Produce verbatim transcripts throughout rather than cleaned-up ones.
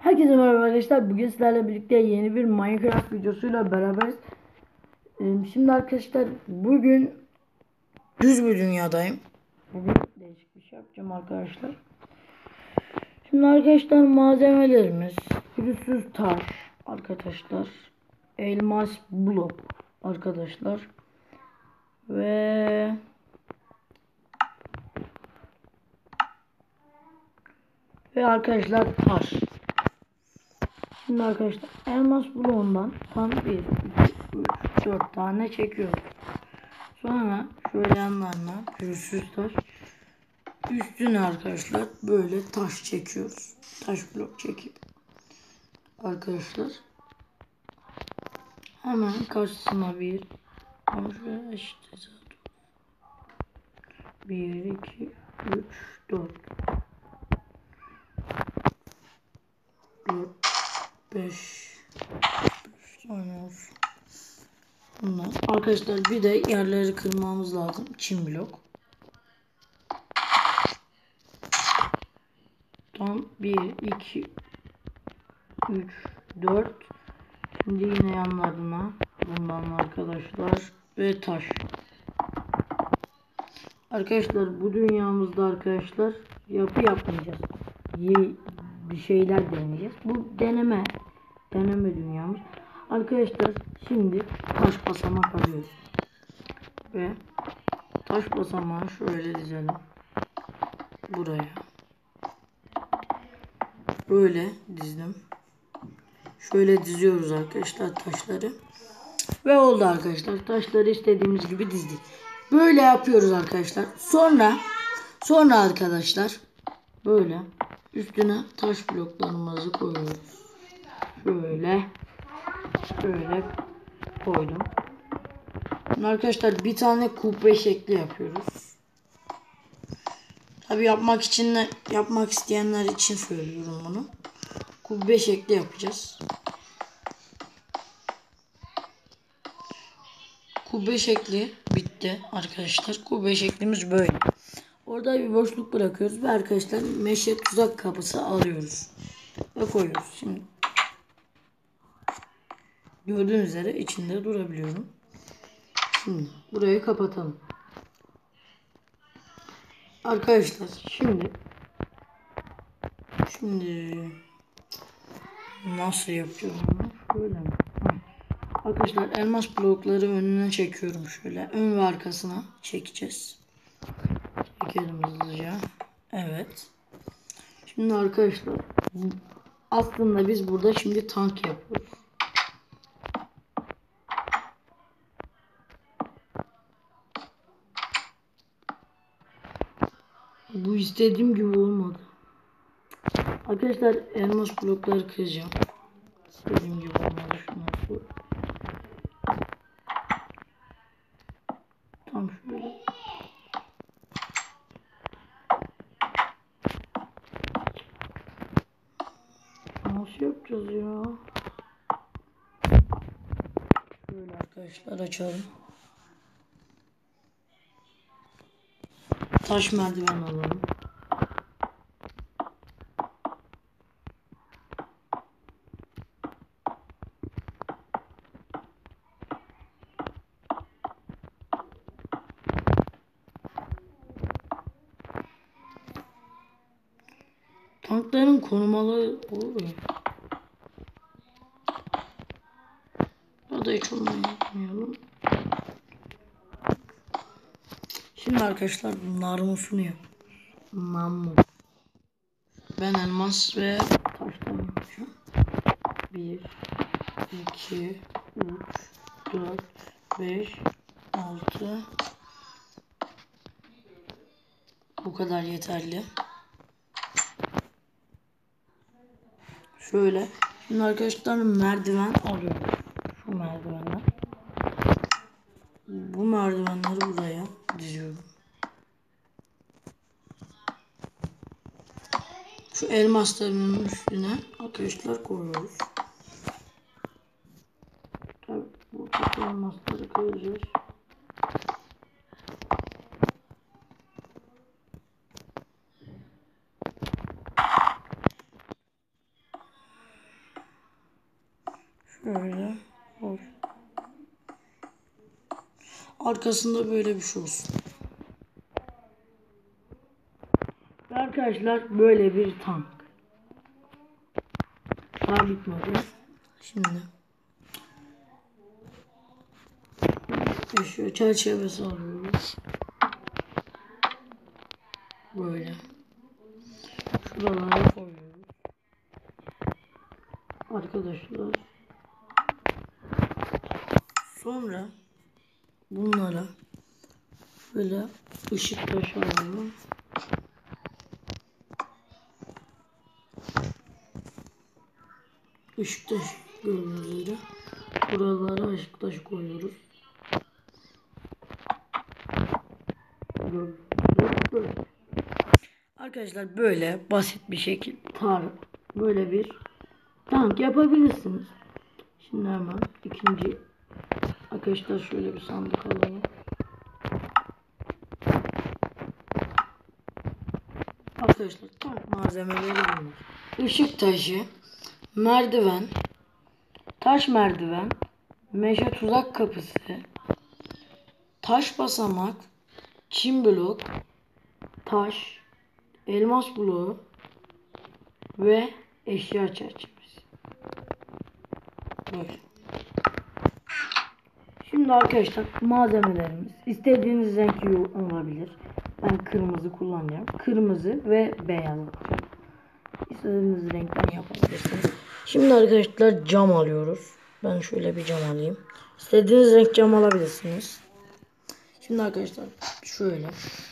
Herkese merhaba arkadaşlar. Bugün sizlerle birlikte yeni bir Minecraft videosuyla beraberiz. Ee, Şimdi arkadaşlar bugün düz bir dünyadayım. Bugün değişik bir şey yapacağım arkadaşlar. Şimdi arkadaşlar malzemelerimiz pürüzsüz taş arkadaşlar. Elmas blok arkadaşlar. Ve ve arkadaşlar taş. Şimdi arkadaşlar elmas bloğundan tam bir, iki, üç, dört tane çekiyoruz. Sonra şöyle yanlarına pürüzsüz taş. Üstüne arkadaşlar böyle taş çekiyoruz. Taş blok çekip arkadaşlar hemen karşısına bir işte bir, iki, üç, dört, dört, beş tane olsun. Bunlar. Arkadaşlar bir de yerleri kırmamız lazım. Çim blok. Tam bir, iki, üç, dört. Şimdi yine yanlarına bundan arkadaşlar ve taş. Arkadaşlar bu dünyamızda arkadaşlar yapı yapmayacağız. Bir şeyler deneyeceğiz. Bu deneme deneme dünyamız. Arkadaşlar şimdi taş basamak alıyoruz. Ve taş basamağı şöyle dizelim. Buraya. Böyle dizdim. Şöyle diziyoruz arkadaşlar taşları. Ve oldu arkadaşlar. Taşları istediğimiz gibi dizdik. Böyle yapıyoruz arkadaşlar. Sonra sonra arkadaşlar böyle üstüne taş bloklarımızı koyuyoruz. Şöyle şöyle koydum. Şimdi arkadaşlar bir tane kubbe şekli yapıyoruz. Tabi yapmak için de, yapmak isteyenler için söylüyorum bunu. Kubbe şekli yapacağız. Kubbe şekli bitti arkadaşlar. Kubbe şeklimiz böyle. Orada bir boşluk bırakıyoruz ve arkadaşlar meşe tuzak kapısı alıyoruz. Ve koyuyoruz. Şimdi gördüğünüz üzere içinde durabiliyorum. Şimdi burayı kapatalım. Arkadaşlar şimdi şimdi nasıl yapıyorum bunu? Şöyle mi? Arkadaşlar elmas blokları önüne çekiyorum şöyle. Ön ve arkasına çekeceğiz. Çekelim hızlıca. Evet. Şimdi arkadaşlar aslında biz burada şimdi tank yapıyoruz. Bu istediğim gibi olmadı. Arkadaşlar elmas blokları kıracağım. İstediğim gibi olmadı. Şunu tam şöyle. Nasıl yapacağız ya? Böyle arkadaşlar açalım. Taş merdiven alalım. Tankların konumaları olur mu? Ya da hiç olmayı yapmayalım. Şimdi arkadaşlar narmusunu yap. Namlu. Ben elmas ve taştan yapacağım. bir, iki, üç, dört, beş, altı. Bu kadar yeterli. Şöyle. Şimdi arkadaşlar merdiven alıyorum. Şu merdivenler. Bu merdivenleri buraya diziyorum. Şu elmasların üstüne arkadaşlar koyuyoruz. Tabii buradaki elmasları koyacağız. Şöyle. Hop. Arkasında böyle bir şey olsun. Ve arkadaşlar böyle bir tank. Daha bitmedi. Şimdi şu çerçevesi alıyoruz. Böyle. Şuralara koyuyoruz. Arkadaşlar. Sonra bunlara böyle ışık taşı alalım. Işık taşı gördüğünüz üzere. Buralara ışık taşı koyuyoruz. Böyle. Arkadaşlar böyle basit bir şekil tar böyle bir tank yapabilirsiniz. Şimdi hemen ikinci arkadaşlar şöyle bir sandık alalım. Arkadaşlar tank malzemeleri bunlar. Işık taşı, merdiven, taş merdiven, meşe tuzak kapısı, taş basamak, çim blok, taş, elmas bloğu ve eşya çerçevesi. Böyle. Şimdi arkadaşlar malzemelerimiz istediğiniz renk olabilir. Ben kırmızı kullanacağım. Kırmızı ve beyaz. İstediğiniz renkten yapabilirsiniz. Şimdi arkadaşlar cam alıyoruz. Ben şöyle bir cam alayım. İstediğiniz renk cam alabilirsiniz. Şimdi arkadaşlar şöyle.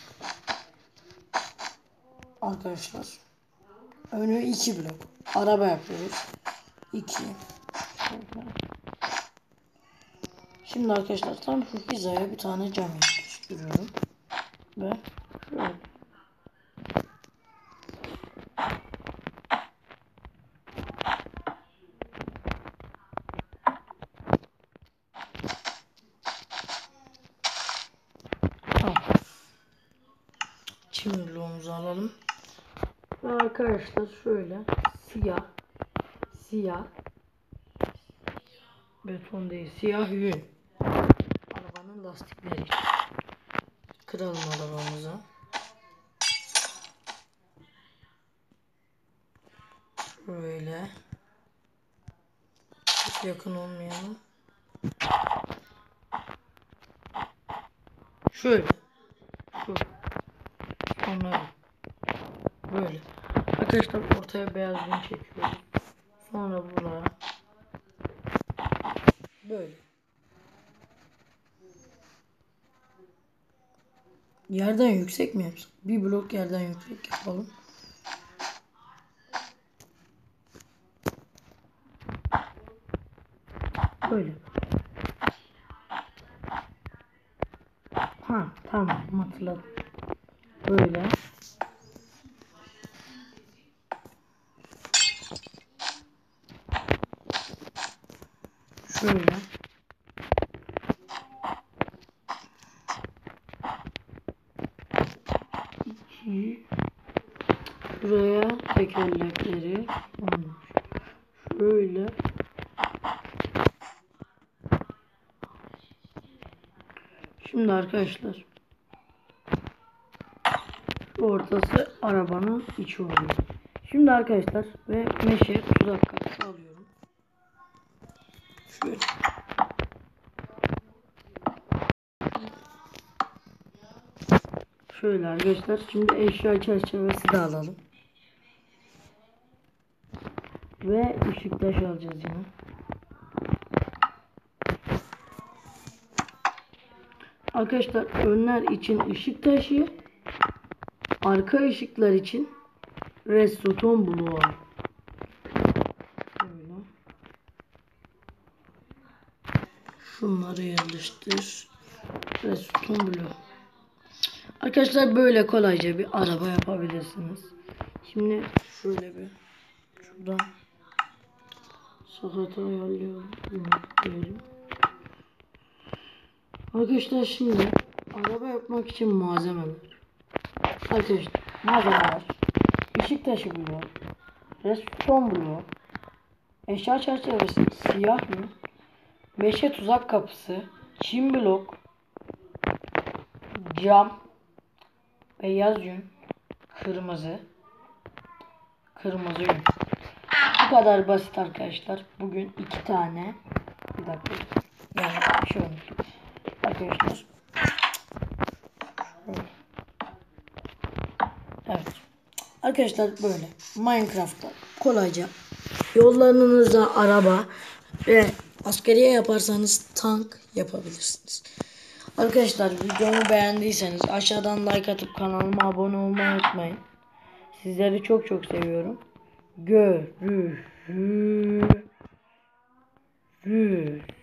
Arkadaşlar önü iki blok. Araba yapıyoruz. iki. Şimdi arkadaşlar tam şu hizaya bir tane cam yapıştırıyorum. Ve şöyle. Çim bloğumuzu alalım. Ve arkadaşlar şöyle siyah siyah beton değil siyah yün arabanın lastikleri kıralım arabamıza. Şöyle çok yakın olmayalım. Şöyle şu sonra böyle arkadaşlar ortaya beyaz yün çekiyoruz. Sonra buraya böyle yerden yüksek mi yapsak? Bir blok yerden yüksek yapalım. Böyle. Ha tamam hatırladım. Böyle. Şöyle. İki. Buraya tekerlekleri olmuş. Şöyle. Şimdi arkadaşlar ortası arabanın içi oluyor. Şimdi arkadaşlar ve meşe tuzak kapısı alıyorum. Şöyle. Şöyle arkadaşlar şimdi eşya çerçevesi de alalım. Ve ışık taş alacağız yine. Arkadaşlar önler için ışık taşı, arka ışıklar için redstone bloğu. Böyle. Şunları yerleştir. Redstone bloğu. Arkadaşlar böyle kolayca bir araba yapabilirsiniz. Şimdi şöyle bir şuradan sakata ayarlayalım. Diyelim. Arkadaşlar şimdi araba yapmak için malzemeler. Arkadaşlar malzemeler. Işık taşı bloğu. Redstone bloğu. eşya çerçevesi, siyah yün, meşe tuzak kapısı, çim blok, cam, beyaz yün, kırmızı, kırmızı yün. Bu kadar basit arkadaşlar. Bugün iki tane. Bir dakika. Yani bir şey unuttum. Arkadaşlar. Evet. Arkadaşlar böyle Minecraft'ta kolayca yollarınızda araba ve askeriye yaparsanız tank yapabilirsiniz. Arkadaşlar videomu beğendiyseniz aşağıdan like atıp kanalıma abone olmayı unutmayın. Sizleri çok çok seviyorum. Görüşürüz.